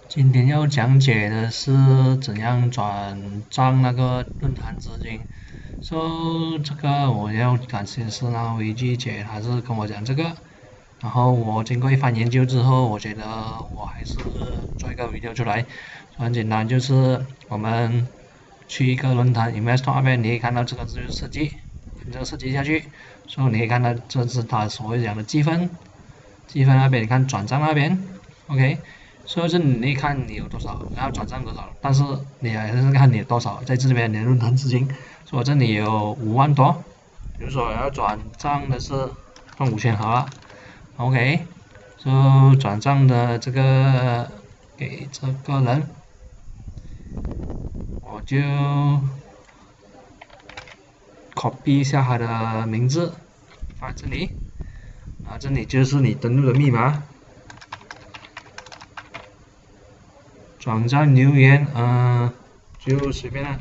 今天要讲解的是怎样转账那个论坛资金。这个我要感谢是那维基姐，她是跟我讲这个，然后我经过一番研究之后，我觉得我还是做一个 video 出来。很简单，就是我们去一个论坛 Investor 那边，你可以看到这个就是设计，这个设计下去，所以你可以看到这是它所谓讲的积分，积分那边你看转账那边 ，OK。所以是你看你有多少，然后转账多少，但是你还是看你有多少在这边你的论坛资金。说这里有5万多，比如说要转账的是放5000好了，OK。转账的这个给这个人，我就 copy 一下他的名字放这里，这里就是你登录的密码。转账留言，就随便啦。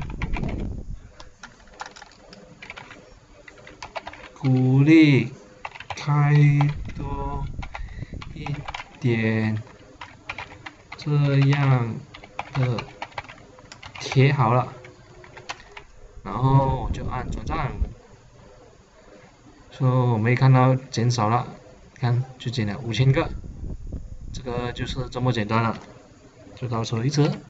鼓励开多一点这样的贴好了，然后我就按转账。我们可以看到减少了，看就减了5000个，这个就是这么简单了，就到此为止。